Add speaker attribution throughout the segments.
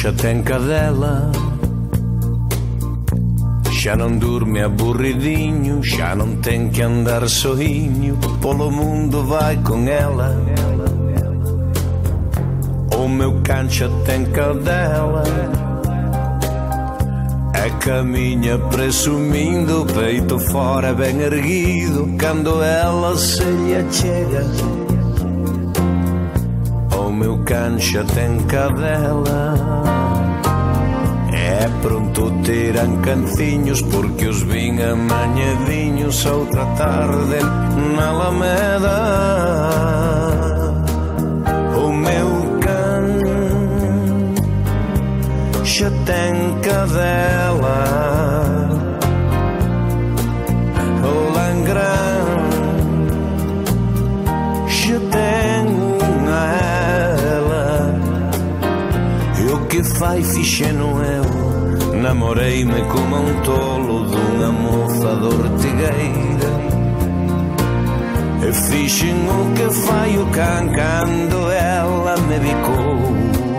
Speaker 1: cancha tem cadela, já não dorme aburridinho, já não tem que andar sozinho, pelo mundo vai com ela. O meu cancha tem cadela, caminha presumindo, peito fora bem erguido, quando ela se lhe achega. O meu cancha tem cadela, é pronto tiram cantinhos, porque os vinha amanhadinhos outra tarde na Alameda. O meu já tem cadela, o langrão já tem ela. E o que faz ficheno eu, namorei-me como um tolo de uma moça de Ortigueira. E fiz o que faz o can quando ela me bicou,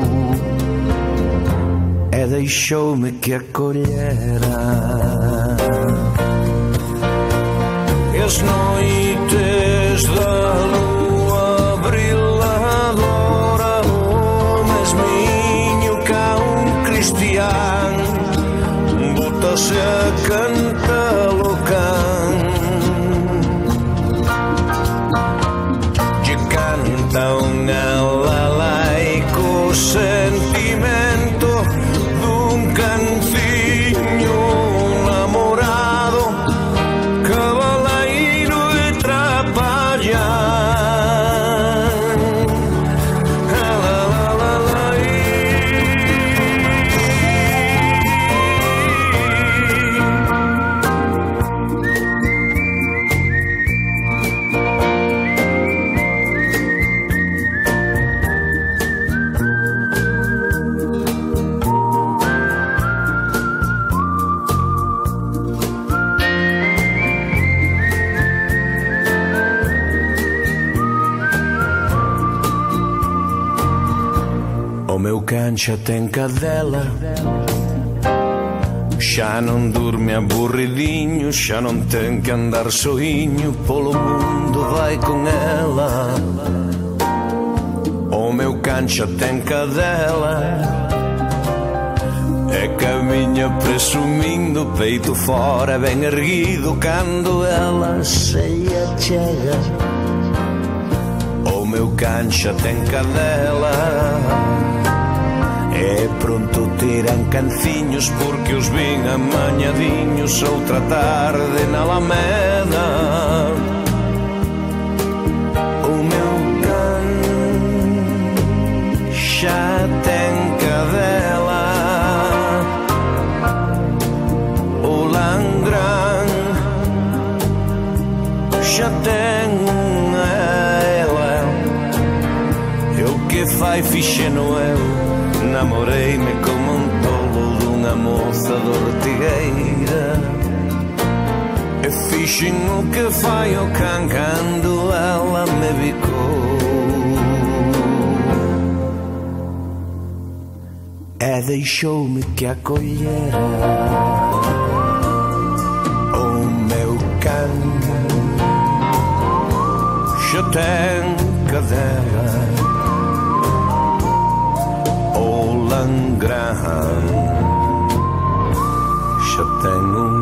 Speaker 1: e deixou-me que acolhera. E as noites da lua brilhadora, o mesminho cá um cristiano bota-se a cantar o can, de cantam ela laico sentimento, cantinho namorado, cavaleiro e trapalhão. O meu cancha tem cadela, já não dorme aburridinho, já não tem que andar sozinho, pelo mundo vai com ela. O meu cancha tem cadela, é caminha presumindo, peito fora bem erguido, quando ela se achega. O meu cancha tem cadela, é pronto tiram cancinhos, porque os vinha amanhadinhos outra tarde na Alameda. O meu cancha tem cadela, o langrão já tem ela. E o que faz ficheno eu, namorei-me como um tolo de uma moça de Ortigueira. E fiz o que faz o can quando ela me bicou, e deixou-me que acolhera. O meu can já tem cadela, o langrão já tem